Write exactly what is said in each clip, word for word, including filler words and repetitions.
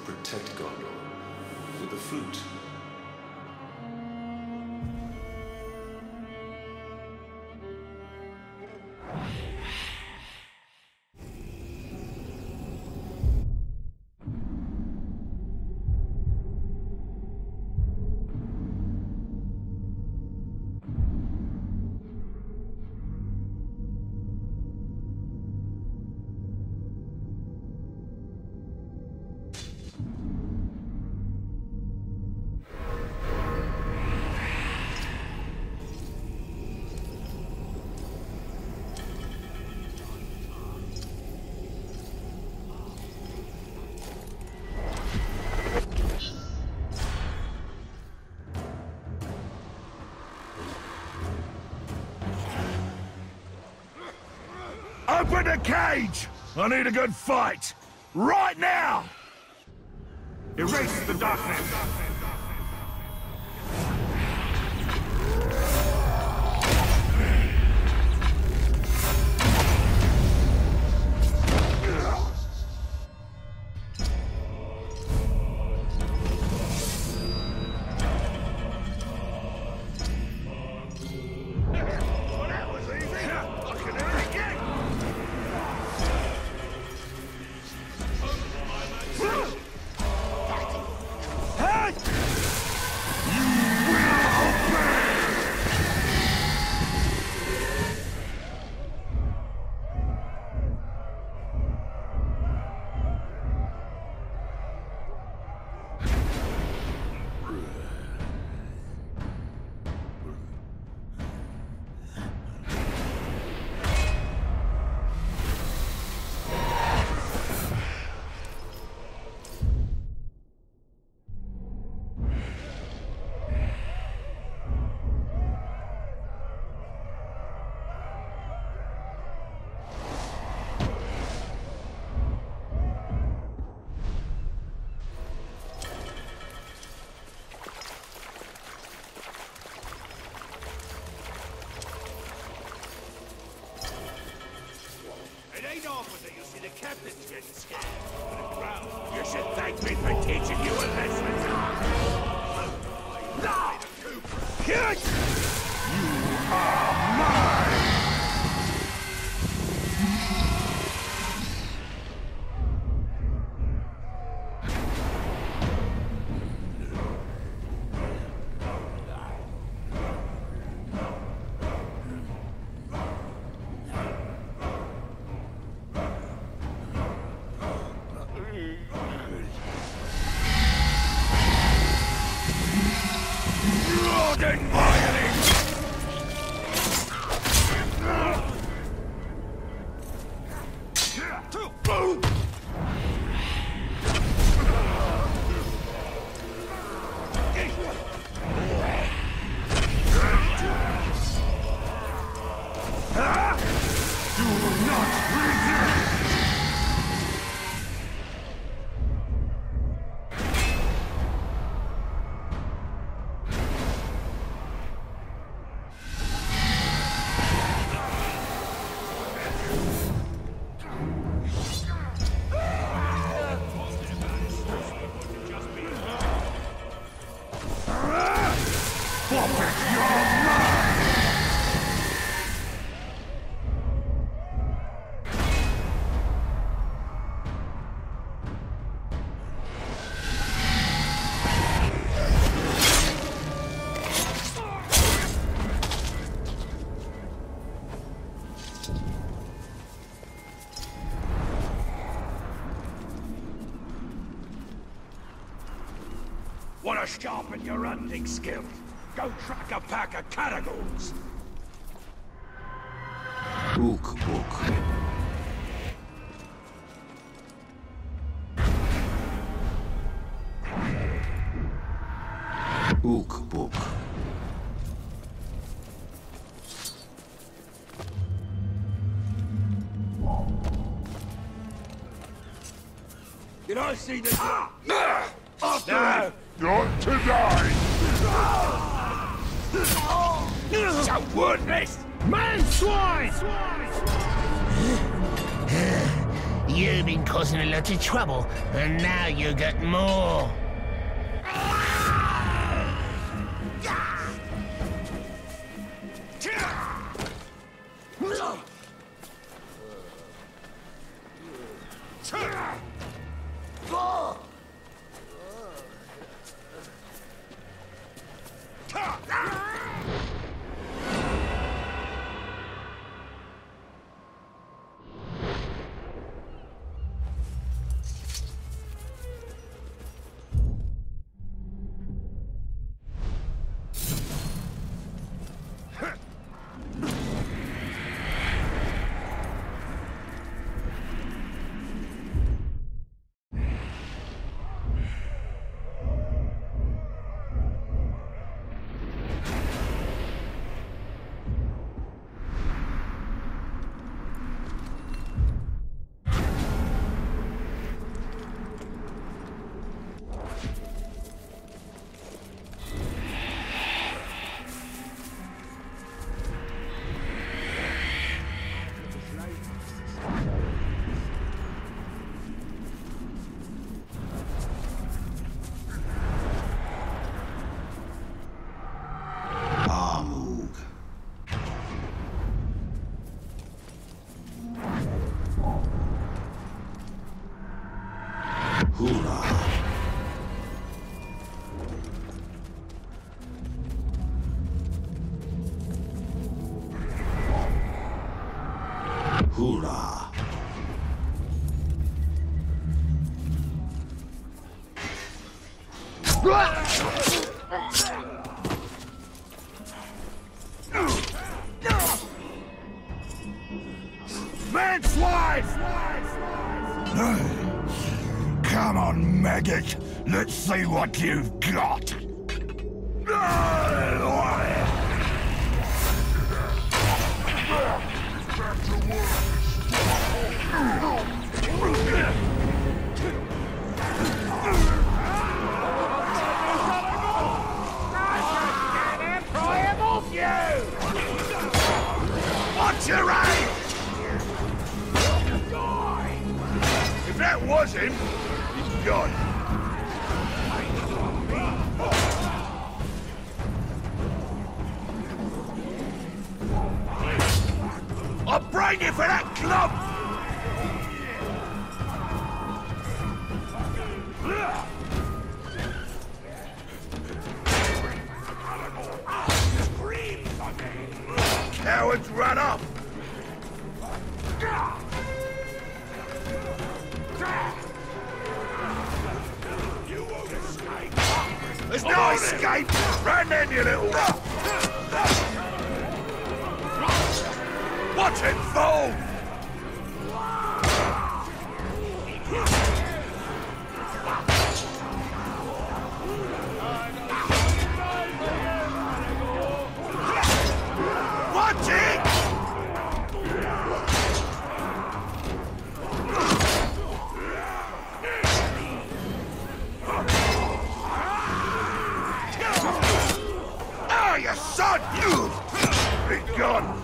protect Gondor with the fruit. Open the cage! I need a good fight! Right now! Erase the darkness! You see, the captain's getting scared. But a crowd. You should thank me for teaching you a lesson. No! Kid! You are mine! Want to sharpen your hunting skills? Go track a pack of Caragors! Ook book. Ook book. Did I see the... Ah! After no. Not tonight! So worthless! Man swine! You've been causing a lot of trouble, and now you got more. Hoorah! Hoorah! Man's wife! Come on, maggot. Let's see what you've got. Watch your aim! If that was him, he's gone. I'll bring you for that club! Cowards run up! You won't escape! There's no escape! Run then, you little... Watch him fall! Watch it! Oh, you son! You! Be gone!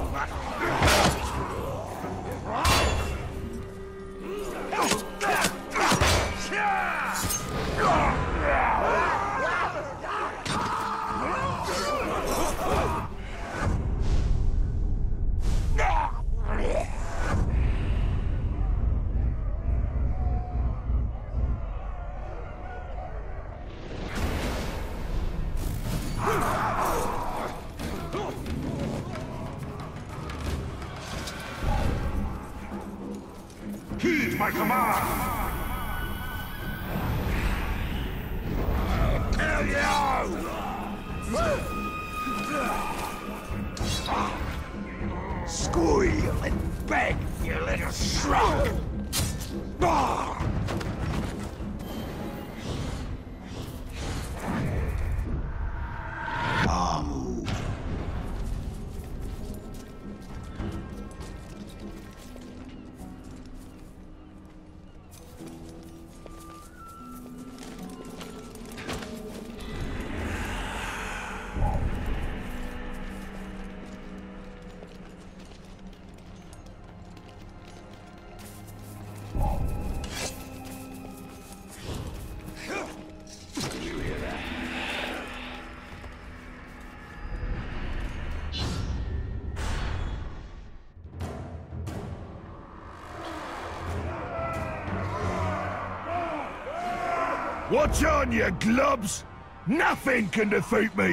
Heed my command! Hell yeah! Squeal and beg, you little shrunk! Amu. Watch on, you glubs! Nothing can defeat me!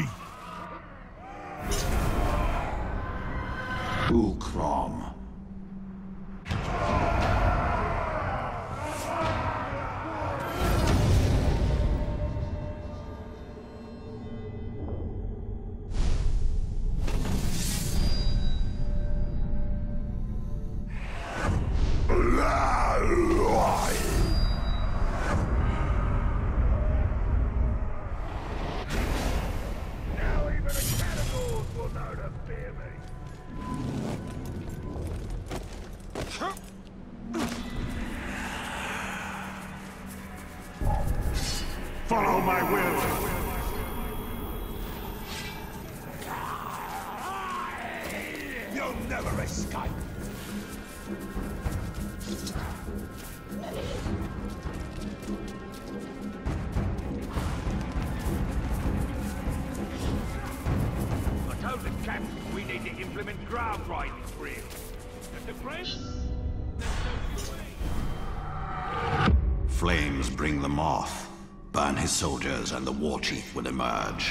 Ukrom. Now even the cannibals will know to fear me! Follow my will! You'll never escape! I told the captain we need to implement ground riding drills. And the French? Flames bring the moth. Burn his soldiers and the war chief will emerge.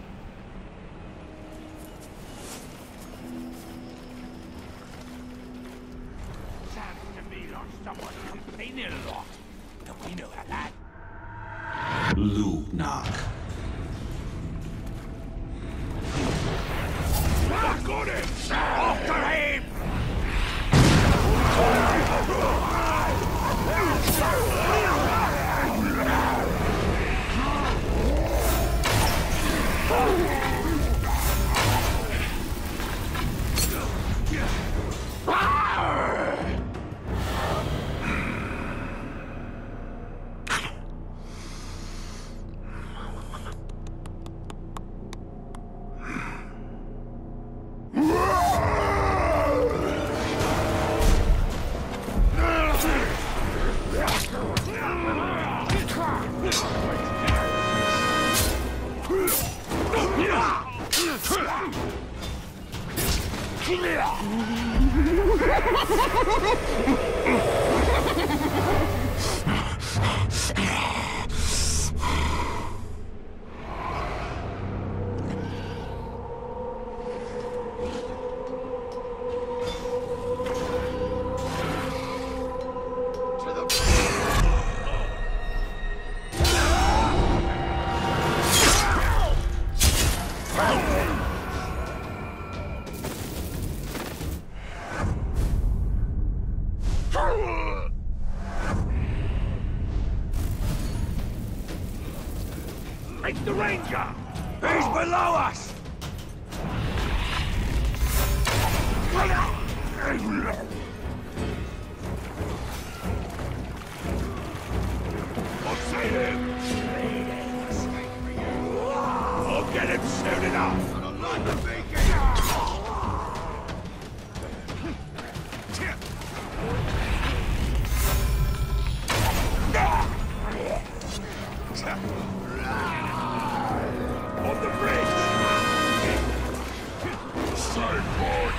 Sounds to me like someone's complaining a lot. Don't we know how that? Lugnak. I got him! After him! It's the Ranger! He's below us! I'll see him! I'll get him soon enough! On the bridge! Sideboard!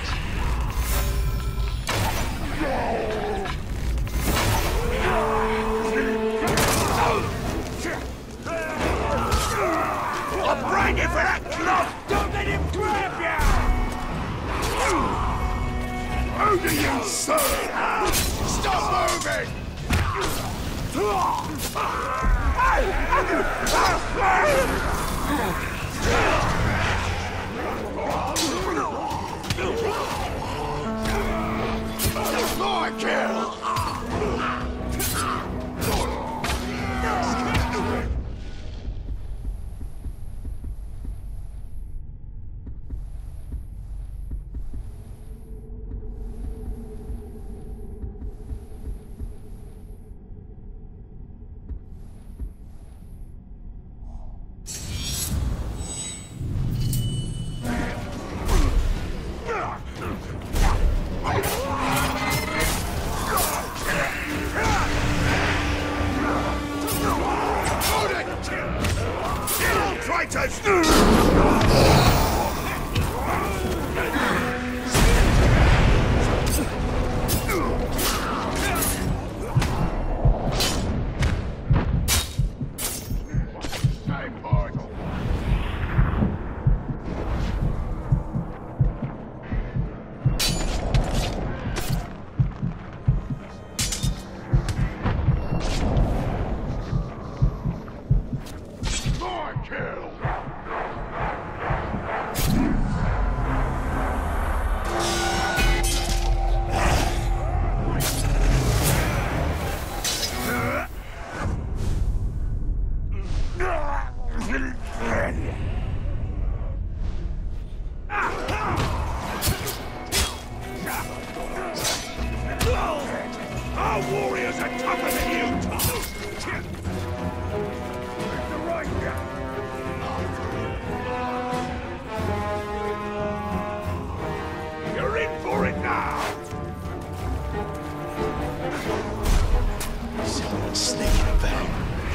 I'll bring you for that club! Don't let him grab you! Who do you serve? Stop moving! More kill! Our warriors are tougher than you, Tom! The right guy! You're in for it now! Silly snake in a vein.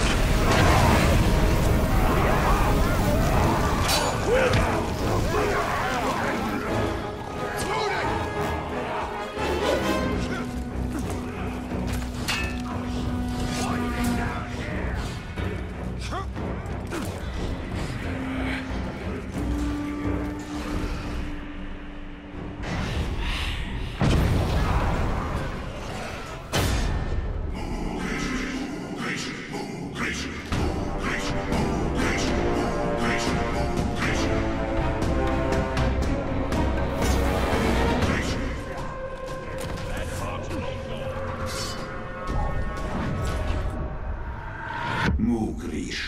Mugrish.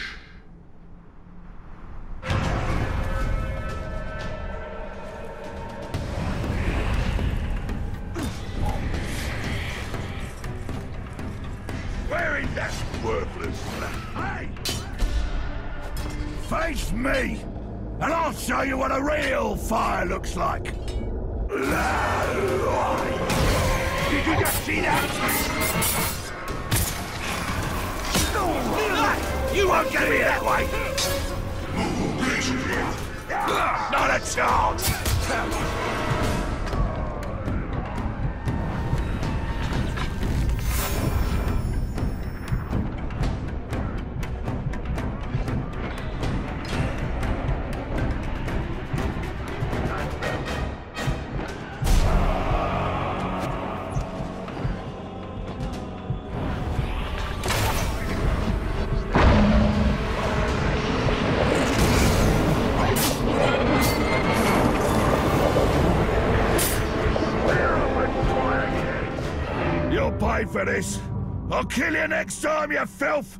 Where is that worthless Hey! Face me, and I'll show you what a real fire looks like. Did you just see that? You won't get me that way! Not a chance! You'll pay for this. I'll kill you next time, you filth!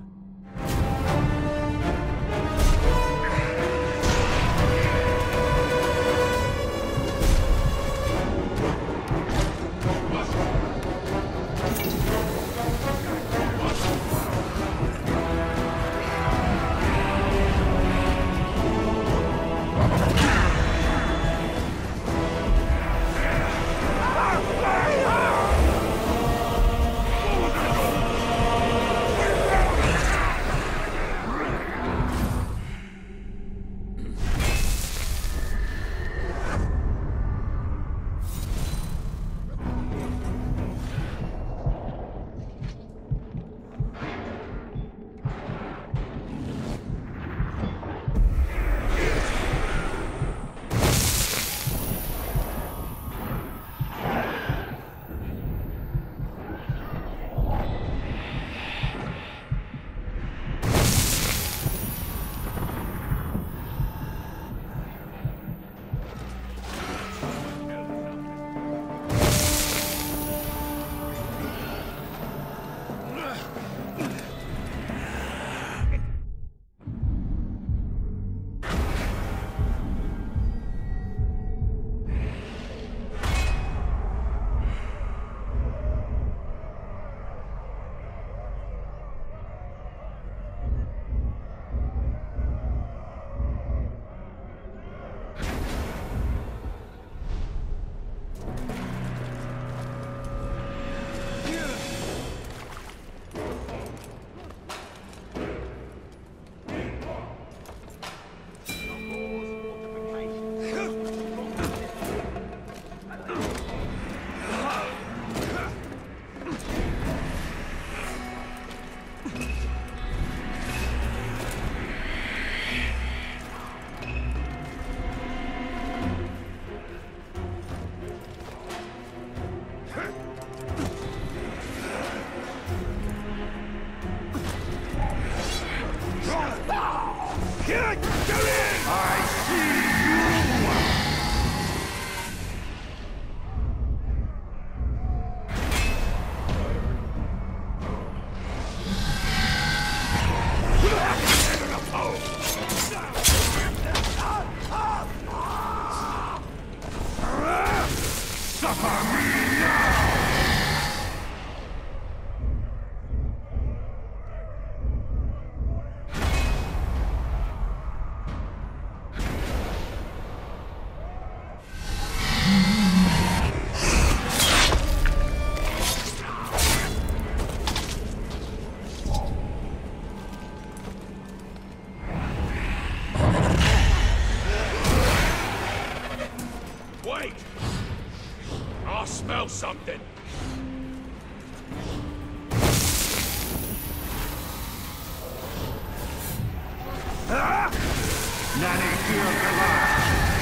shield Goliath.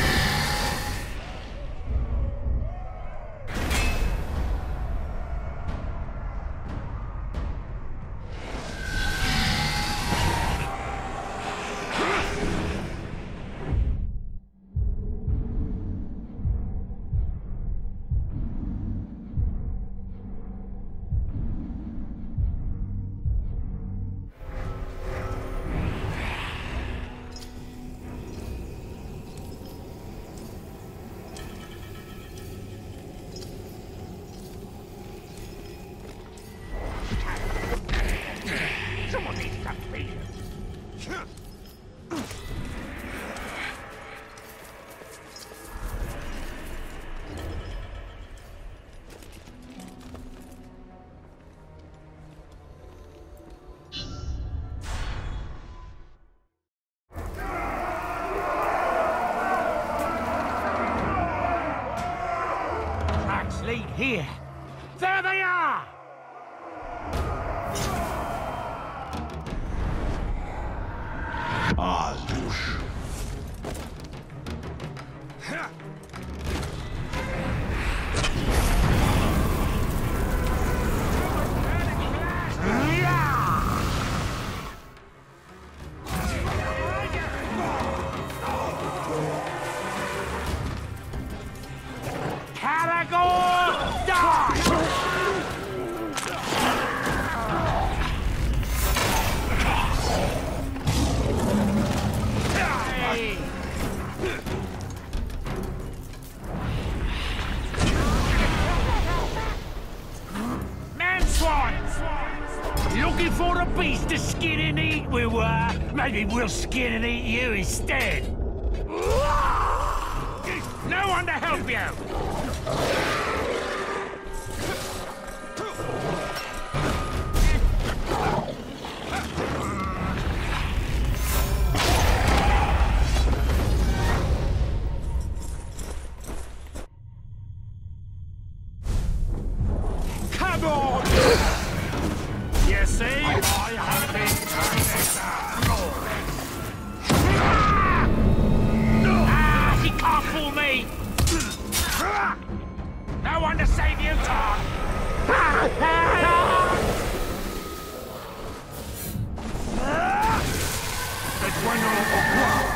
Someone needs to feed him. Tracks lead here. There they are! Azush. Caragor, die! Looking for a beast to skin and eat we were? Maybe we'll skin and eat you instead. No one to help you! Come on! You see, I have been Ah, he can't fool me! No one to save you, Tom! It's when you're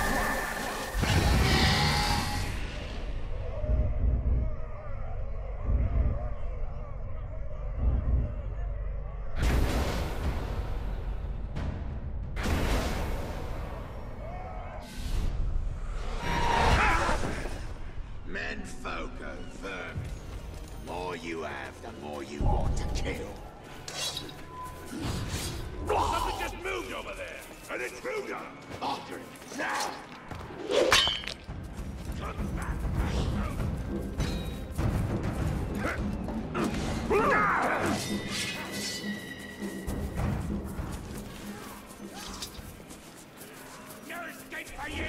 Menfolk are vermin. The more you have, the more you want to kill. Something just moved over there! An intruder! After him, now! No escape for you!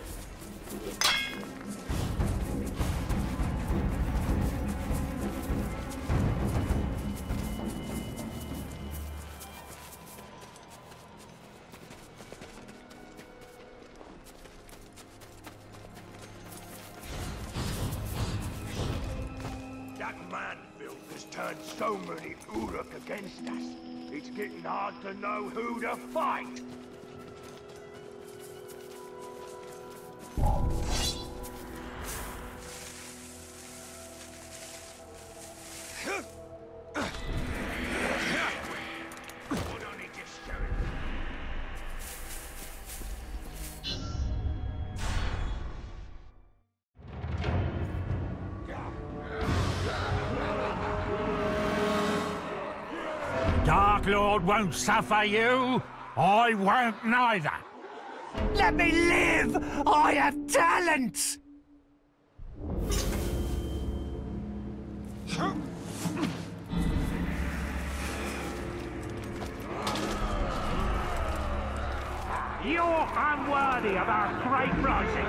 That man-filth has turned so many Uruk against us. It's getting hard to know who to fight. Dark Lord won't suffer you. I won't neither. Let me live! I have talent! You're unworthy of our great rising.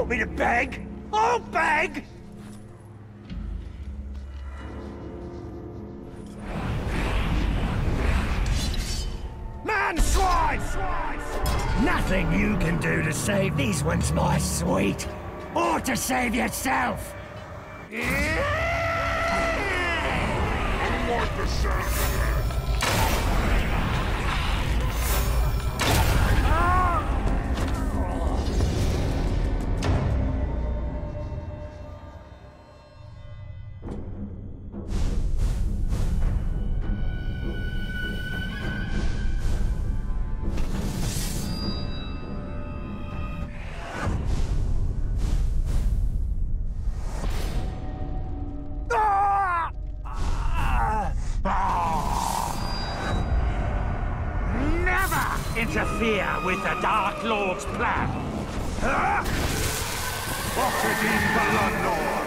want me to beg? I'll beg! Man, swine! Nothing you can do to save these ones, my sweet. Or to save yourself. I like the sound of that. Interfere with the Dark Lord's plan. Huh? Oxygen Bloodlord!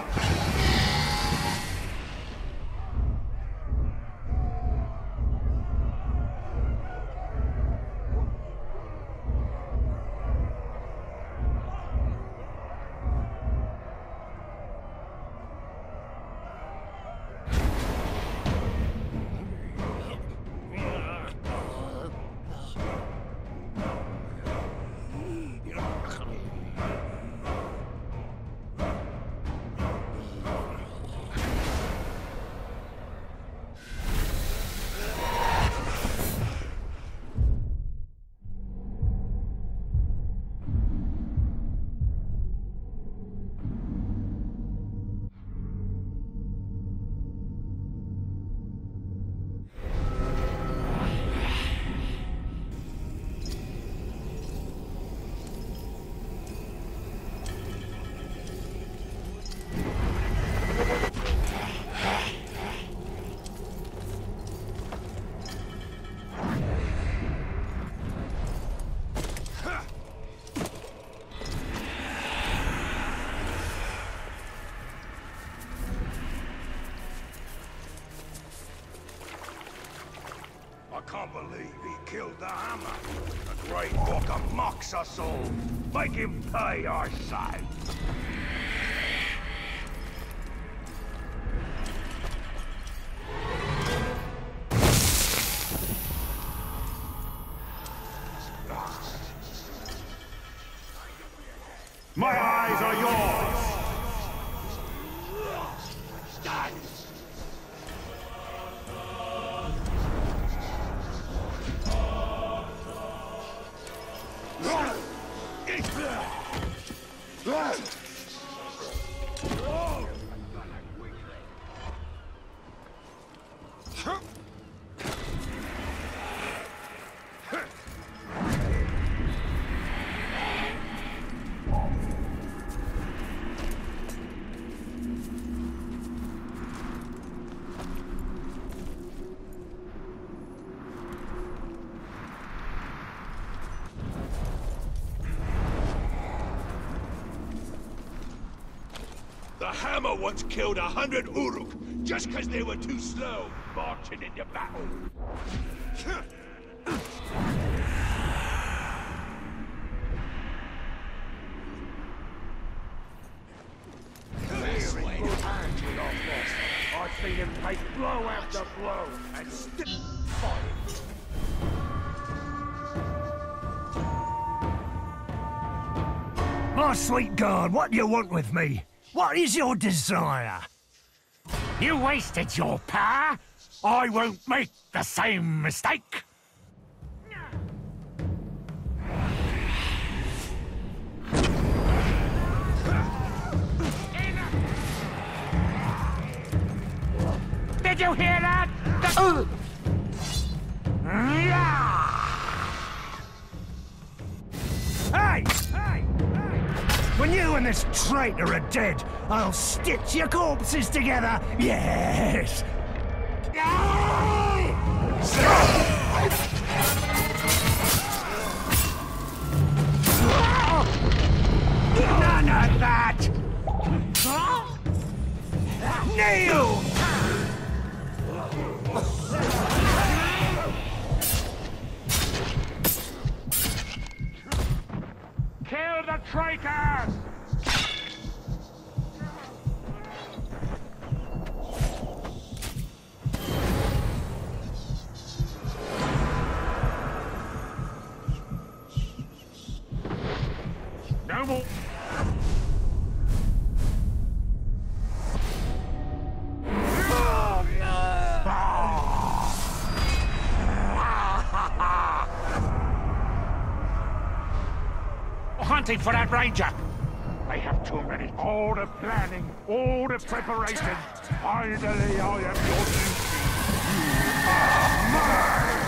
I can't believe he killed the hammer. The Great Walker mocks us all. Make him pay, I say. My eyes are yours! The hammer once killed a hundred Uruk just because they were too slow marching into battle. I've seen him take blow after blow and still fight. My sweet God, what do you want with me? What is your desire? You wasted your power. I won't make the same mistake. Did you hear that? The Hey! Hey! When you and this traitor are dead, I'll stitch your corpses together. Yes. None of that. Kneel. Kill the traitors! hunting for that ranger. They have too many. All the planning, all the preparation. Finally, I am your duty. You are mine!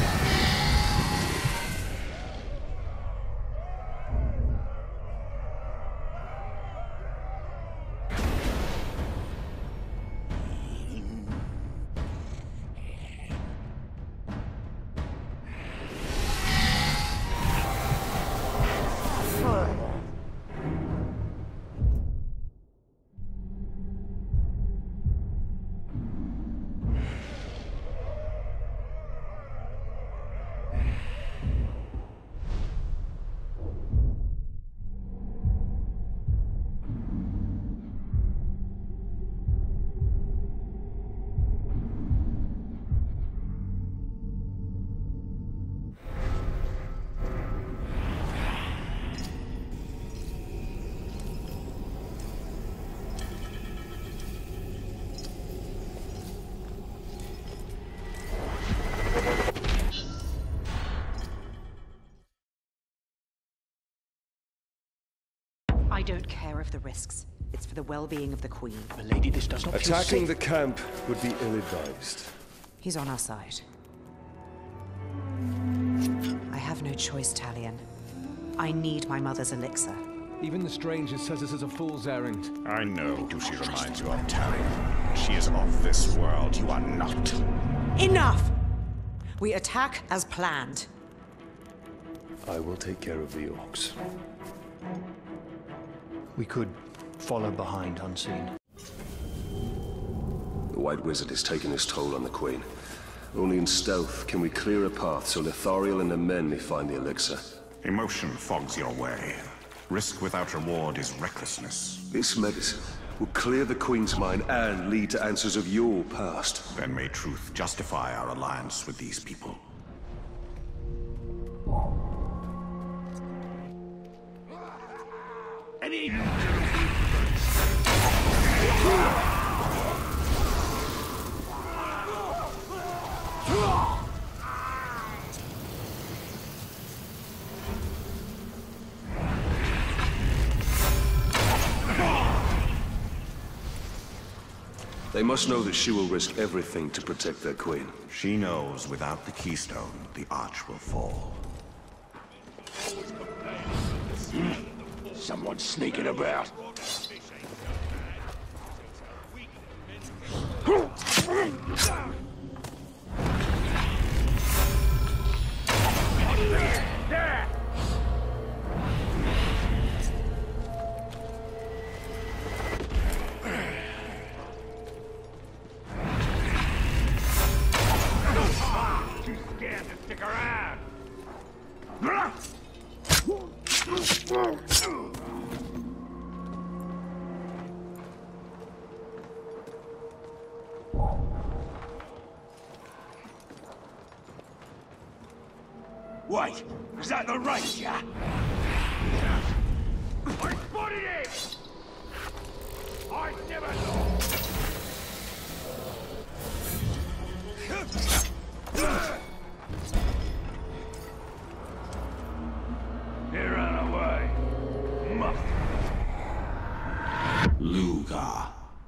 I don't care of the risks. It's for the well-being of the Queen. Milady, this does not feel Attacking safe. the camp would be ill-advised. He's on our side. I have no choice, Talion. I need my mother's elixir. Even the stranger says this is a fool's errand. I know who she reminds you of, Talion. She is of this world. You are not. Enough! We attack as planned. I will take care of the orcs. We could follow behind unseen. The White Wizard has taken his toll on the Queen. Only in stealth can we clear a path so Lithariel and the men may find the elixir. Emotion fogs your way. Risk without reward is recklessness. This medicine will clear the Queen's mind and lead to answers of your past. Then may truth justify our alliance with these people. Any... They must know that she will risk everything to protect their Queen. She knows without the keystone, the arch will fall. Someone's sneaking about. There! Too scared to stick around. Wait, is that the ranger? I spotted him! I never know. He ran away. Muff. Luga.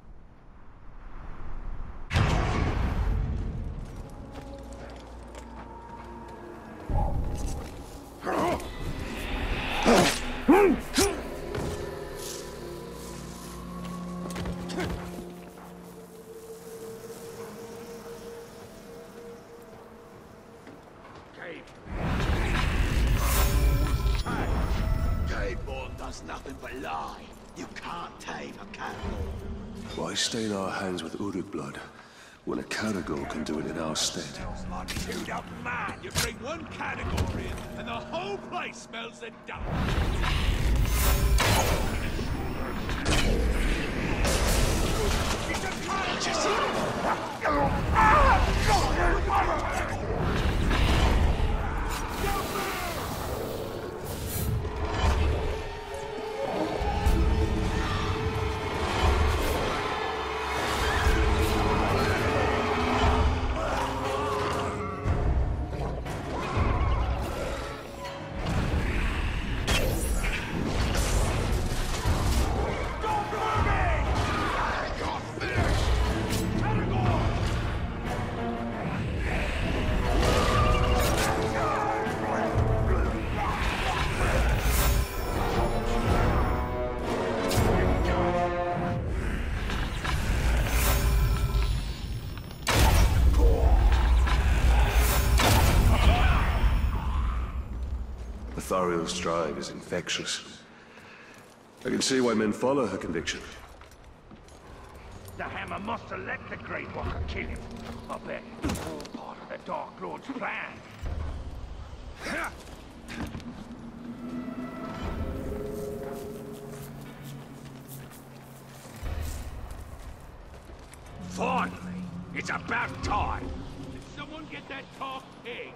Caveborn does nothing but lie. You can't tame a cannibal. Why stain our hands with Uruk blood when a Caragor can do it in our stead? Smells like chewed up man. You bring one category in, and the whole place smells of dung. Lithariel's drive is infectious. I can see why men follow her conviction. The Hammer must have let the Great Walker kill him. I bet it's all part of the Dark Lord's plan. Finally! It's about time! Did someone get that tough pig?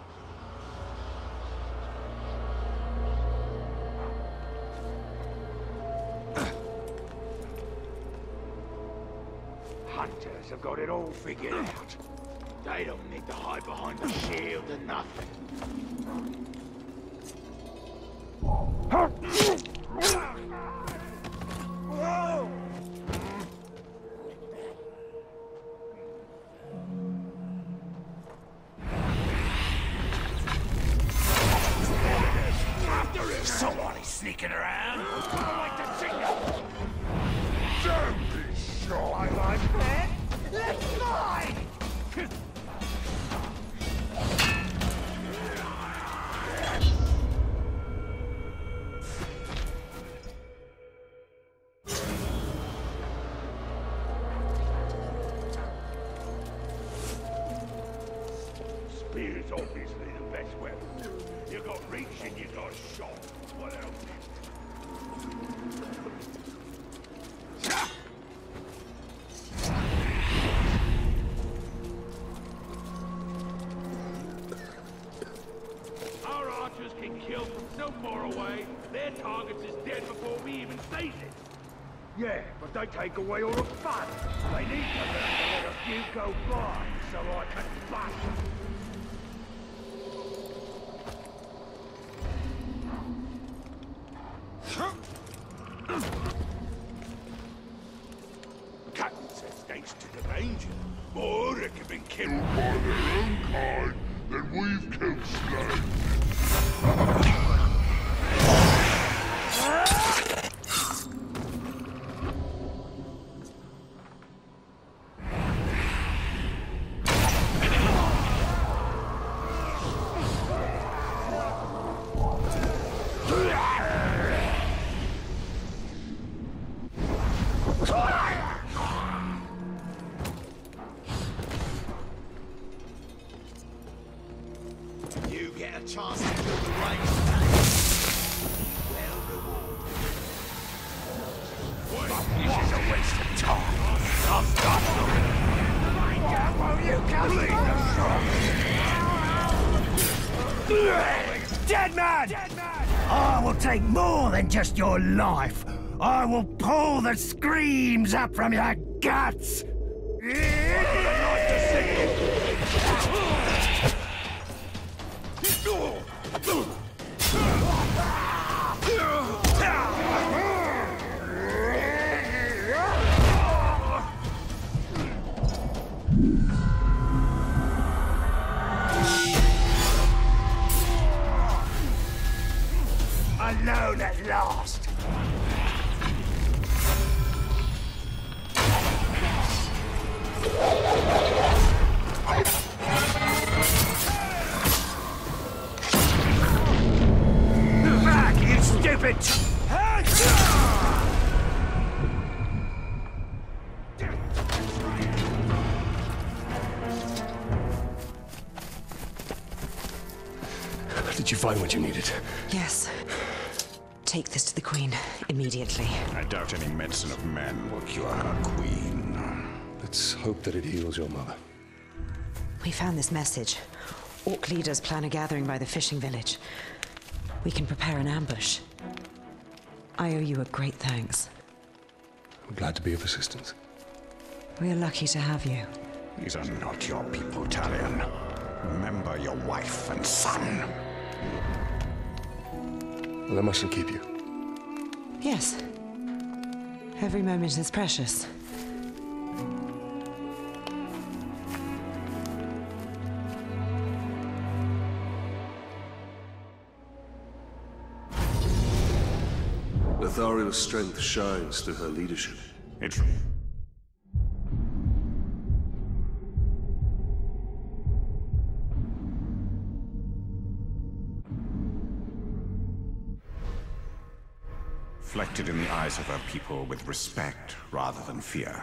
Hunters have got it all figured out. They don't need to hide behind the shield or nothing. Whoa! After him! Somebody's sneaking around! I like to see you! Don't be shy, my friend! Let's fly! Spear's obviously the best weapon. You got reach and you got shot. What else? Our archers can kill from so far away, their targets is dead before we even seize it. Yeah, but they take away all the fun. They need to learn to let a few go by, so I can bust them. Captain says thanks to the Ranger, more that have been killed By their own kind, then we've killed slaves. You get a chance to kill the race. Well rewarded. This is a waste of time. I'll stop them. Will you come Dead man! Dead man! I will take more than just your life. I will pull the screams up from your guts. Alone at last. Back, you stupid! Did you find what you needed? Yes. Take this to the Queen immediately. I doubt any medicine of men will cure her, Queen. Let's hope that it heals your mother. We found this message. Orc leaders plan a gathering by the fishing village. We can prepare an ambush. I owe you a great thanks. I'm glad to be of assistance. We are lucky to have you. These are not your people, Talion. Remember your wife and son. Well, I mustn't keep you. Yes. Every moment is precious. Lithariel's strength shines through her leadership. It's... acted in the eyes of her people with respect rather than fear.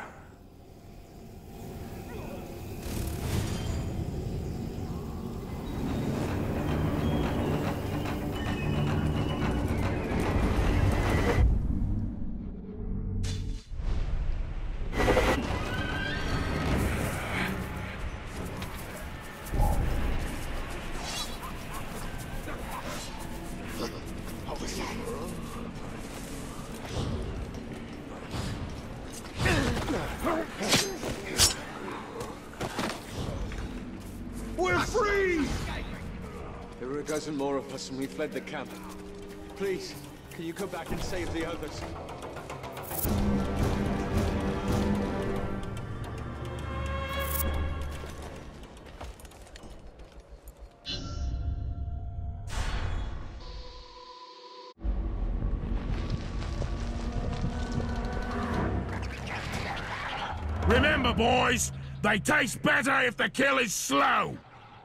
We're free! There were a dozen more of us and we fled the camp. Please, can you come back and save the others? Remember, boys, they taste better if the kill is slow.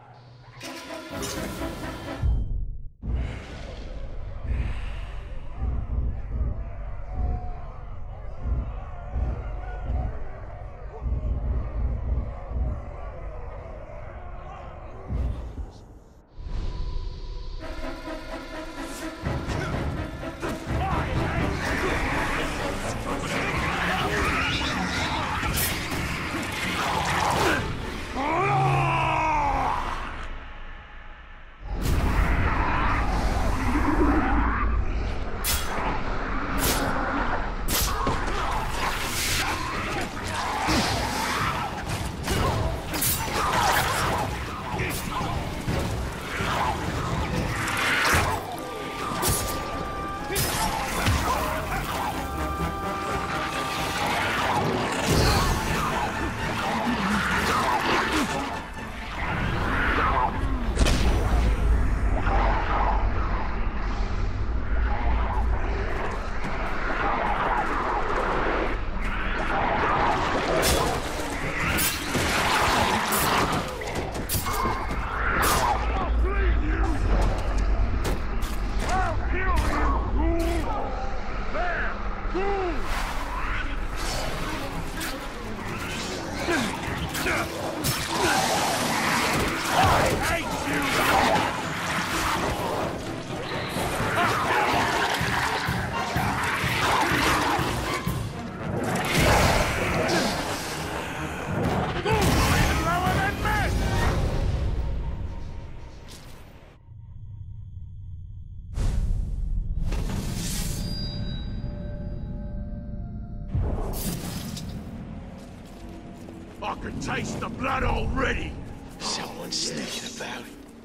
I can taste the blood already! Someone's sneaking about.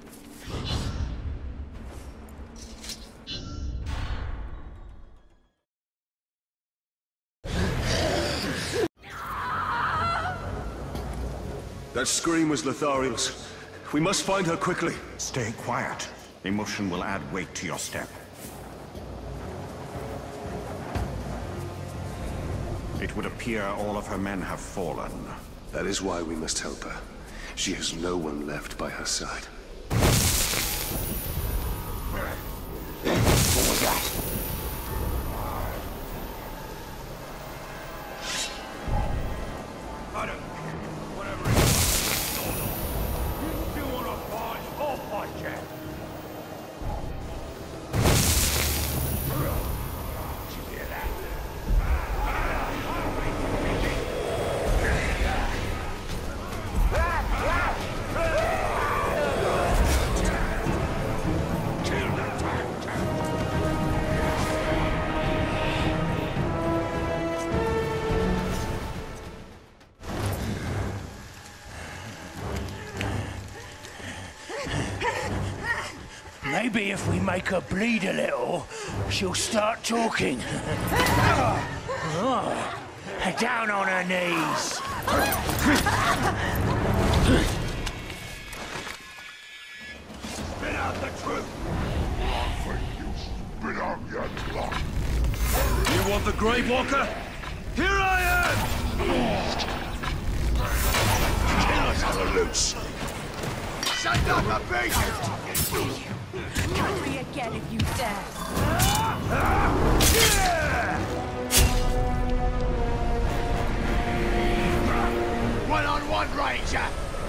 That scream was Lothariel's. We must find her quickly. Stay quiet. Emotion will add weight to your step. It would appear all of her men have fallen. That is why we must help her. She has no one left by her side. Maybe if we make her bleed a little, she'll start talking. Oh, down on her knees. Spit out the truth! I think you spit out your clock. You want the Grave Walker? Here I am! Kill us on the loose! Shut up a bait! Country again if you dare. Yeah! Blood Ranger!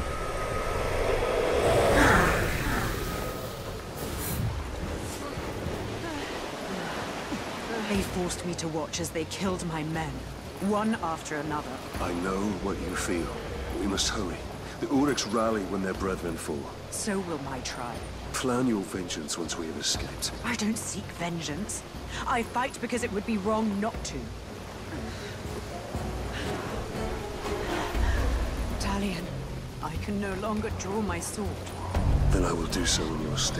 They forced me to watch as they killed my men, one after another. I know what you feel. We must hurry. The Uruks rally when their brethren fall. So will my tribe. Plan your vengeance once we have escaped. I don't seek vengeance. I fight because it would be wrong not to. Talion, I can no longer draw my sword. Then I will do so in your stead.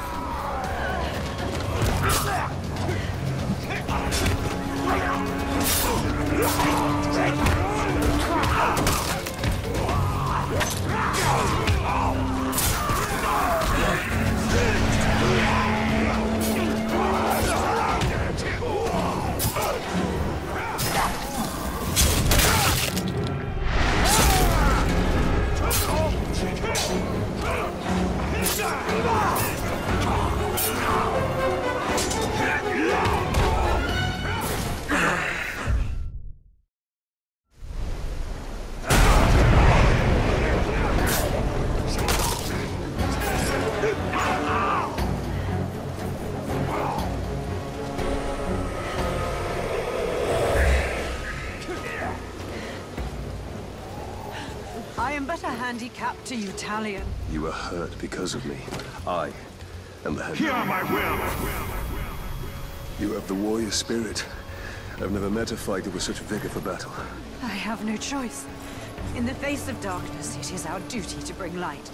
I am but a handicap to you, Talion. You are hurt because of me. I am the Hear hand. my will! You have the warrior spirit. I've never met a fighter with such vigor for battle. I have no choice. In the face of darkness, it is our duty to bring light.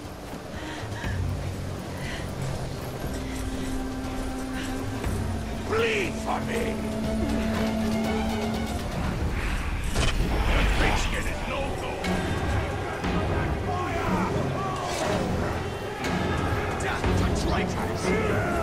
Bleed for me! The pigskin is no good! Death to traitors!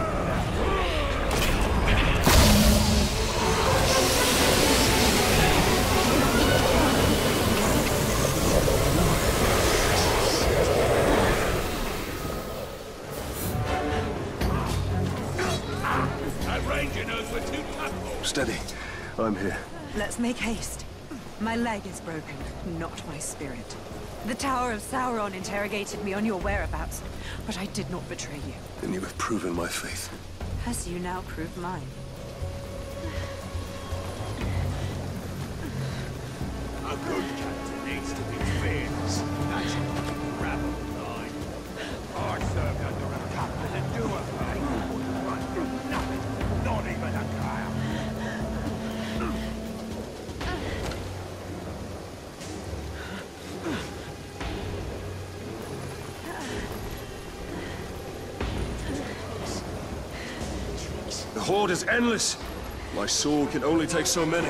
That ranger knows we're too tough for. Steady. I'm here. Let's make haste. My leg is broken, not my spirit. The Tower of Sauron interrogated me on your whereabouts, but I did not betray you. And you have proven my faith. As you now prove mine. A good captain needs to be fearless. That's a rabble line. I served under a captain and do a thing who wouldn't run from nothing, not even a cow. The horde is endless. My sword can only take so many.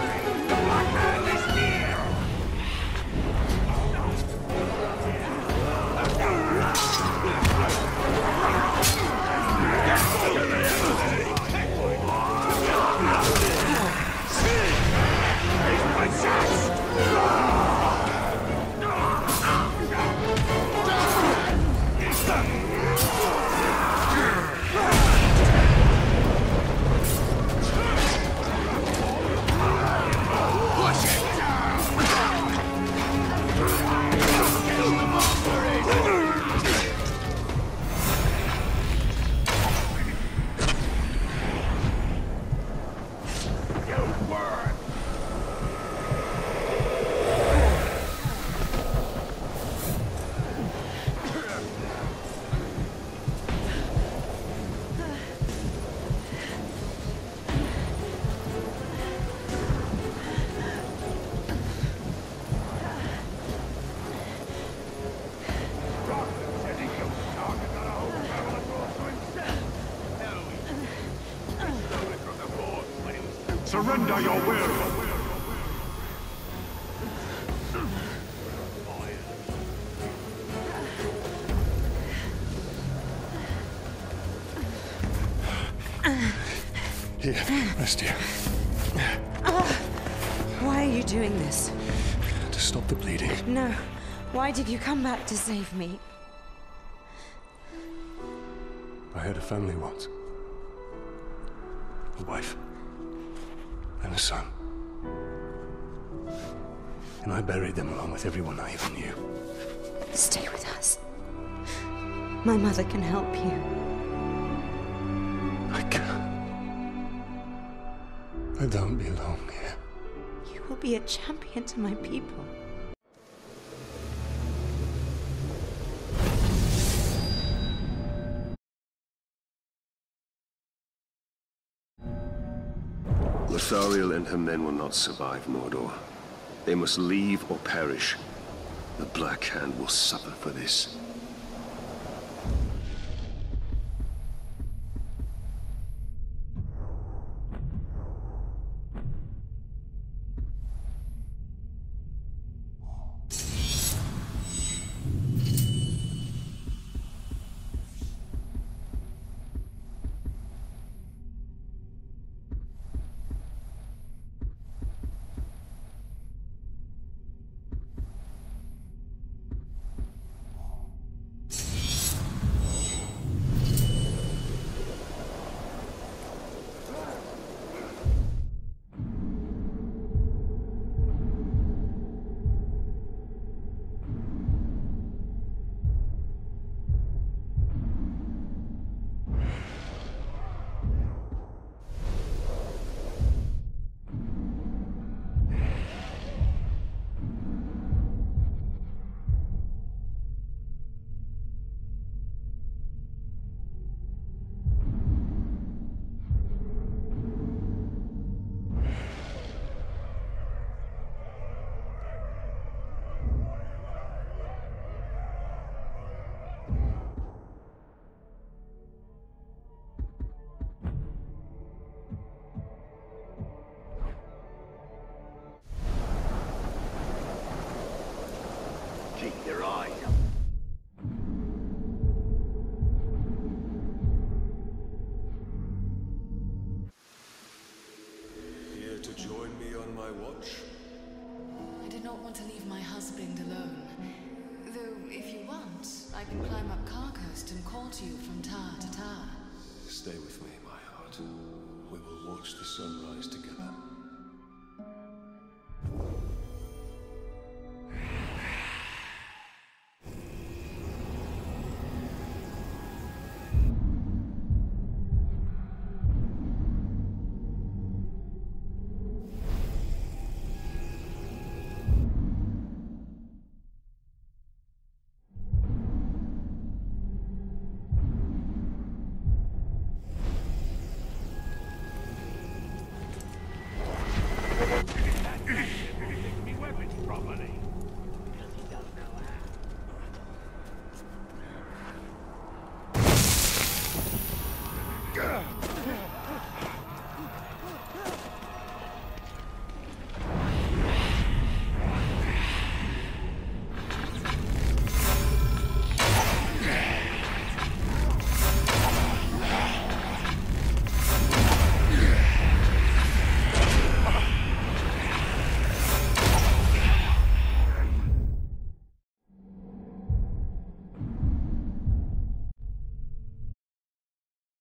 Surrender your will! Here, rest here. Why are you doing this? To stop the bleeding. No. Why did you come back to save me? I had a family once. A wife. And a son. and I buried them along with everyone I ever knew. Stay with us. My mother can help you. I can't. I don't belong here. You will be a champion to my people. Lothariel and her men will not survive Mordor. They must leave or perish. The Black Hand will suffer for this. Keep your eyes up. Here to join me on my watch? I did not want to leave my husband alone. Though, if you want, I can climb up Carcoast and call to you from tower to tower. Stay with me, my heart. We will watch the sunrise together.